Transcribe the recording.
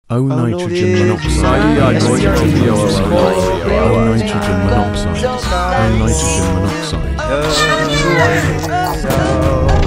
O nitrogen monoxide. Oh, O nitrogen nitrogen monoxide. monoxide. O nitrogen monoxide. O nitrogen monoxide. Oh,